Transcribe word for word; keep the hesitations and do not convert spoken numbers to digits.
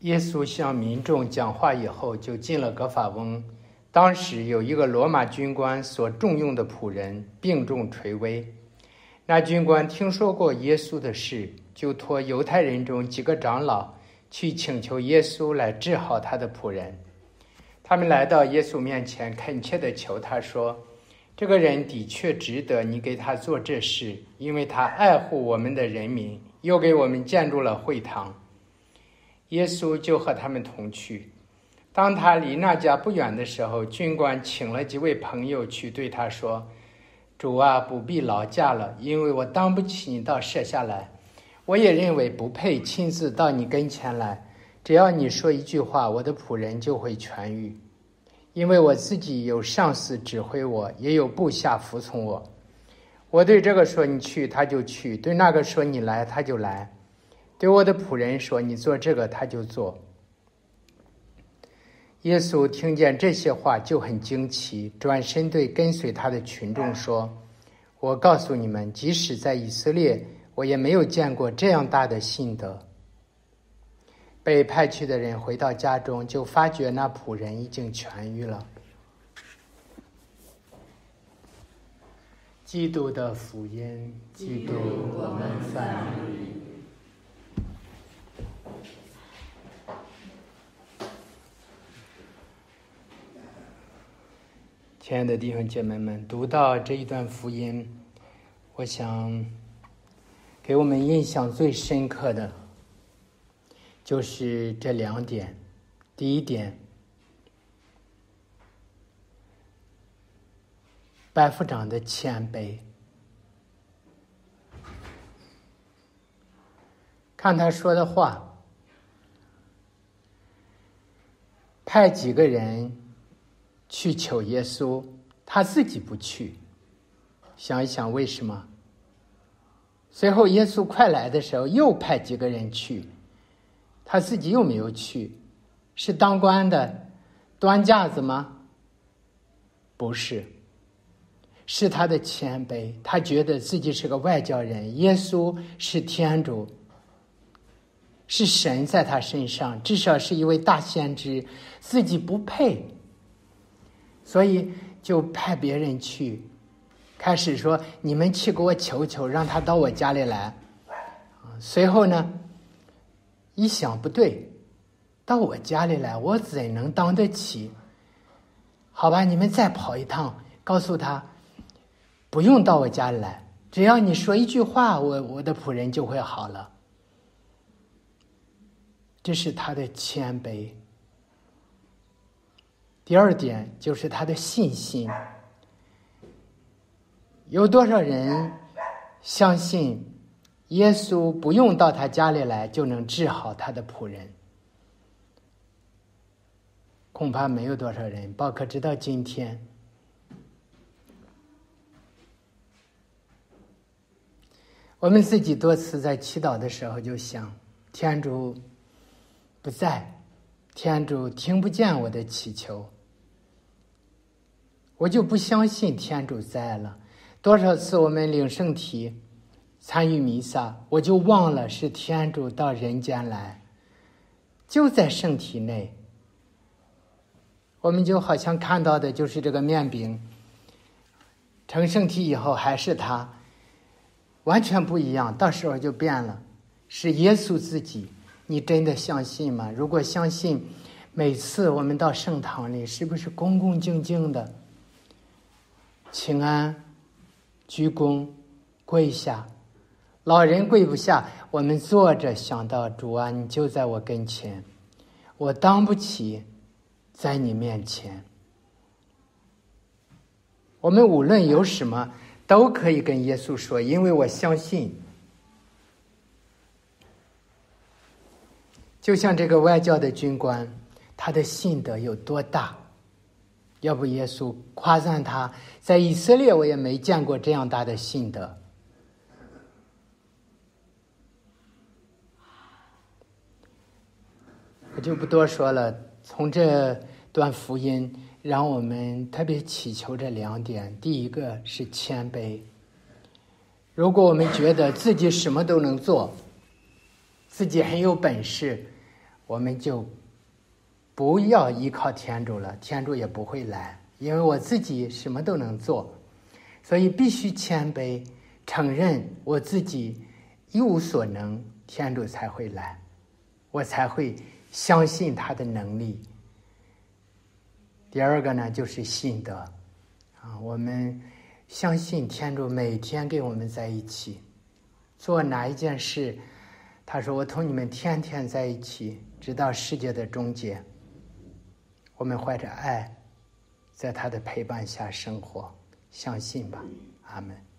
耶稣向民众讲话以后，就进了葛法翁。当时有一个罗马军官所重用的仆人病重垂危。那军官听说过耶稣的事，就托犹太人中几个长老去请求耶稣来治好他的仆人。他们来到耶稣面前，恳切地求他说，这个人的确值得你给他做这事，因为他爱护我们的人民，又给我们建筑了会堂。耶稣就和他们同去。当他离那家不远的时候，军官请了几位朋友去对他说，主啊，不必劳驾了，因为我当不起你到舍下来。我也认为不配亲自到你跟前来，只要你说一句话，我的仆人就会痊愈。因为我自己有上司指挥我，也有部下服从我。我对这个说你去，他就去；对那个说你来，他就来；对我的仆人说你做这个，他就做。耶稣听见这些话就很惊奇，转身对跟随他的群众说，我告诉你们，即使在以色列，我也没有见过这样大的信德。被派去的人回到家中，就发觉那仆人已经痊愈了。基督的福音，基督我们赞美你。亲爱的弟兄姐妹们，读到这一段福音，我想给我们印象最深刻的就是这两点。第一点，百夫长的谦卑。看他说的话，派几个人去求耶稣，他自己不去。想一想为什么？随后耶稣快来的时候，又派几个人去，他自己又没有去。是当官的端架子吗？不是，是他的谦卑。他觉得自己是个外交人，耶稣是天主，是神在他身上，至少是一位大先知，自己不配，所以就派别人去，开始说你们去给我求求，让他到我家里来。随后呢，一想不对，到我家里来，我怎能当得起？好吧，你们再跑一趟，告诉他不用到我家里来，只要你说一句话，我我的仆人就会好了。这是他的谦卑。第二点就是他的信心。有多少人相信耶稣不用到他家里来就能治好他的仆人？恐怕没有多少人，包括直到今天。我们自己多次在祈祷的时候就想，天主不在，天主听不见我的祈求，我就不相信天主在了。多少次我们领圣体参与弥撒，我就忘了是天主到人间来，就在圣体内。我们就好像看到的就是这个面饼成圣体以后还是他，完全不一样，到时候就变了，是耶稣自己。你真的相信吗？如果相信，每次我们到圣堂里是不是恭恭敬敬的请安、鞠躬、跪下？老人跪不下，我们坐着想到，主啊，你就在我跟前，我当不起在你面前。我们无论有什么都可以跟耶稣说，因为我相信。就像这个外教的军官，他的信德有多大？要不耶稣夸赞他，在以色列我也没见过这样大的信德。我就不多说了，从这段福音让我们特别祈求这两点。第一个是谦卑。如果我们觉得自己什么都能做，自己很有本事， 我们就不要依靠天主了，天主也不会来，因为我自己什么都能做，所以必须谦卑，承认我自己一无所能，天主才会来，我才会相信他的能力。第二个呢，就是信德啊，我们相信天主每天跟我们在一起，做哪一件事，他说我同你们天天在一起，直到世界的终结。我们怀着爱，在他的陪伴下生活，相信吧，阿们。